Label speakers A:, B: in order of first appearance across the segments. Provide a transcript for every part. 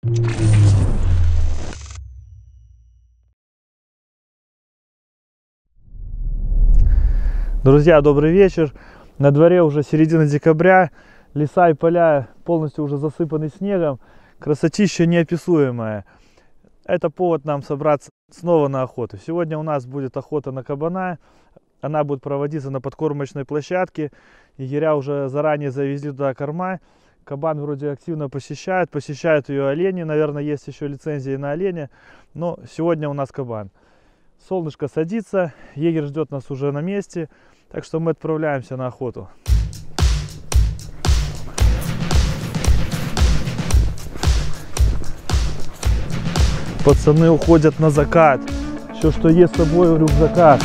A: Друзья, добрый вечер. На дворе уже середина декабря. Леса и поля полностью уже засыпаны снегом. Красотища неописуемая. Это повод нам собраться снова на охоту. Сегодня у нас будет охота на кабана. Она будет проводиться на подкормочной площадке. Егеря уже заранее завезли туда корма. Кабан вроде активно посещают ее олени. Наверное, есть еще лицензии на оленя. Но сегодня у нас кабан. Солнышко садится, егерь ждет нас уже на месте. Так что мы отправляемся на охоту. Пацаны уходят на закат. Все, что есть с собой, в рюкзаках.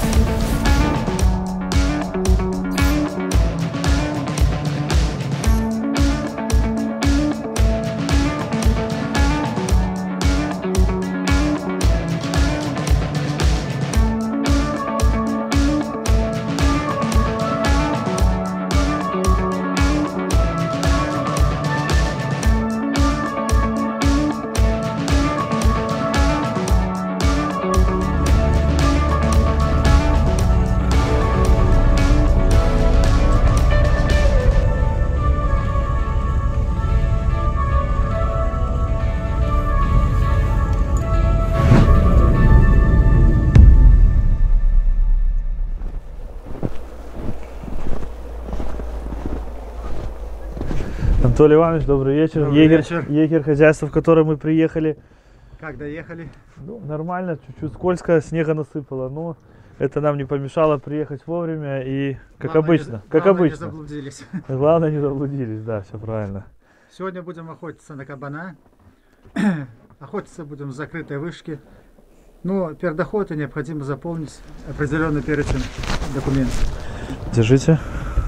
A: Анатолий Иванович, добрый вечер.
B: Добрый вечер.
A: Егерь, хозяйство, в которое мы приехали.
B: Как доехали?
A: Ну, нормально, чуть-чуть скользко, снега насыпало, но это нам не помешало приехать вовремя и, как обычно.
B: Не заблудились.
A: Главное, не заблудились, да, все правильно.
B: Сегодня будем охотиться на кабана. Охотиться будем в закрытой вышке. Но перед охотой необходимо заполнить определенный перечень документов.
A: Держите.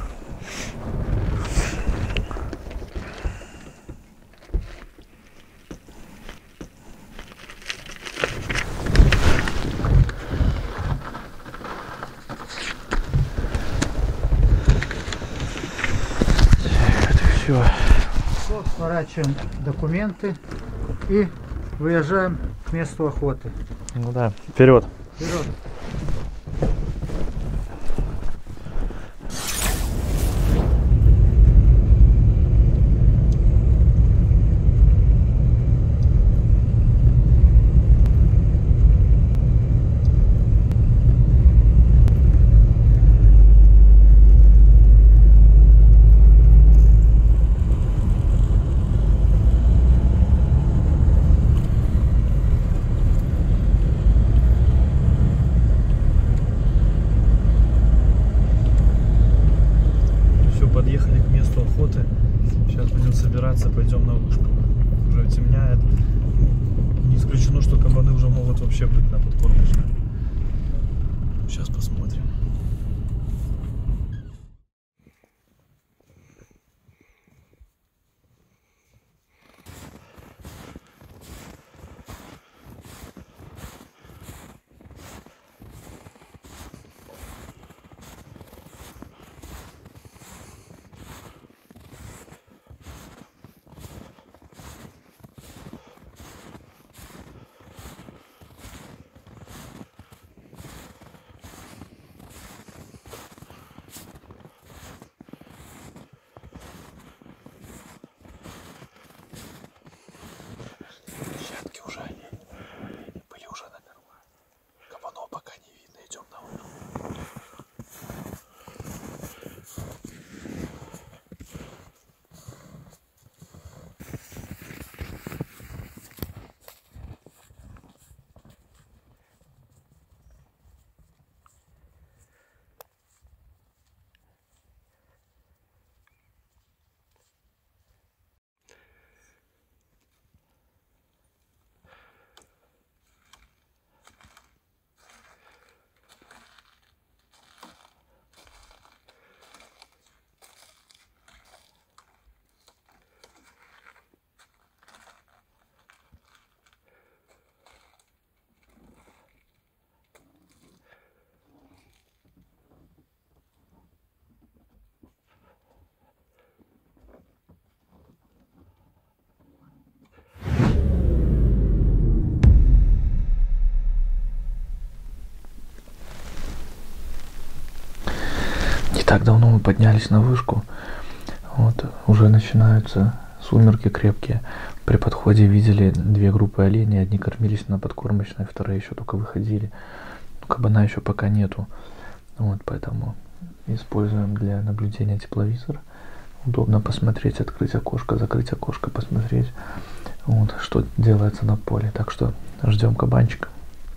B: Все, сворачиваем документы и выезжаем к месту охоты.
A: Ну да, вперед.
B: Вперед.
A: Подъехали к месту охоты. Сейчас будем собираться, пойдем на вышку. Уже темняет. Не исключено, что кабаны уже могут вообще быть на подкормочной. Сейчас посмотрим. так давно мы поднялись на вышку. Вот, уже начинаются сумерки крепкие. При подходе видели две группы оленей. Одни кормились на подкормочной, вторые еще только выходили. Кабана еще пока нету. Вот, поэтому используем для наблюдения тепловизор. Удобно посмотреть, открыть окошко, закрыть окошко, посмотреть, вот, что делается на поле. Так что ждем кабанчика.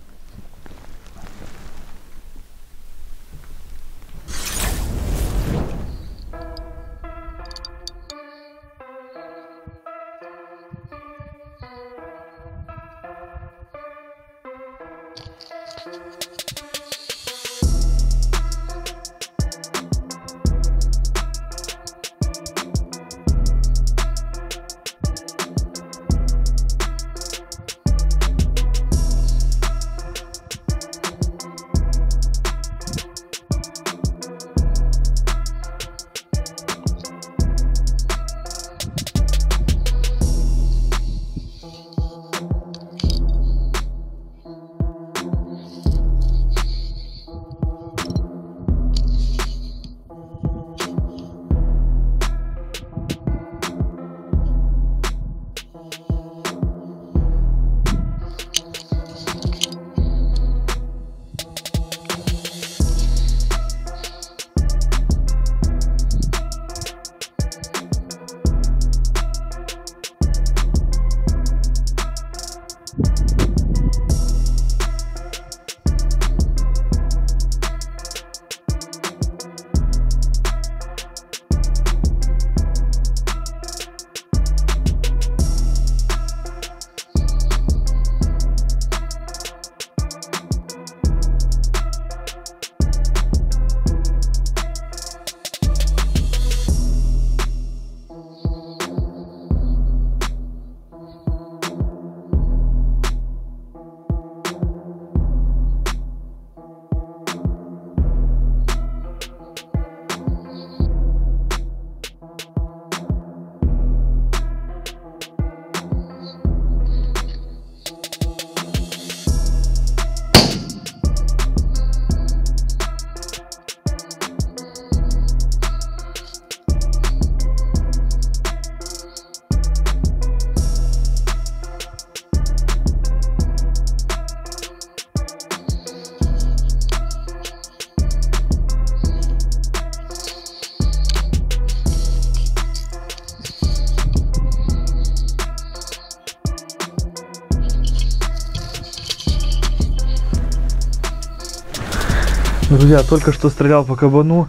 A: Друзья, только что стрелял по кабану.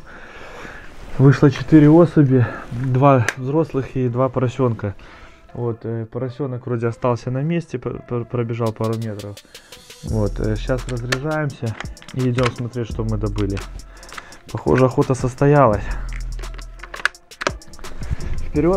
A: Вышло 4 особи, 2 взрослых и 2 поросенка. Вот, поросенок вроде остался на месте, пробежал пару метров. Вот, сейчас разряжаемся и идем смотреть, что мы добыли. Похоже, охота состоялась. Вперед!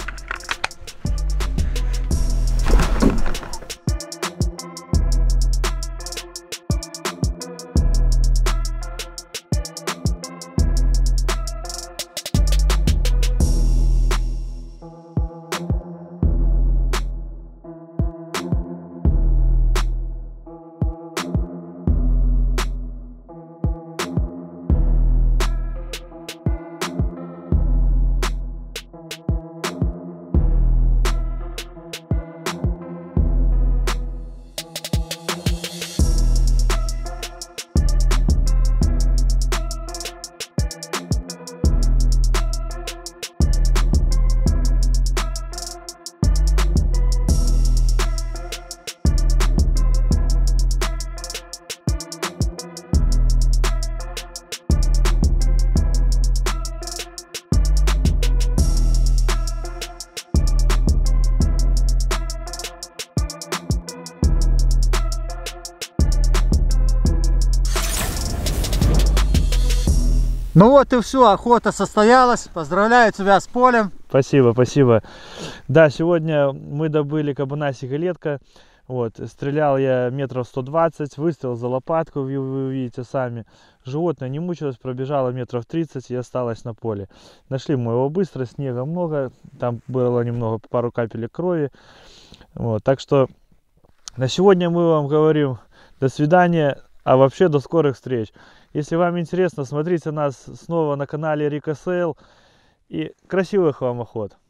B: Ну вот и все, охота состоялась. Поздравляю тебя с полем.
A: Спасибо, спасибо. Да, сегодня мы добыли кабана сигалетка. Вот, стрелял я метров 120, выстрел за лопатку, вы увидите сами. Животное не мучилось, пробежало метров 30 и осталось на поле. Нашли мы его быстро, снега много, там было немного, пару капелек крови. Вот, так что на сегодня мы вам говорим до свидания. А вообще до скорых встреч. Если вам интересно, смотрите нас снова на канале Рика Сейл. И красивых вам охот.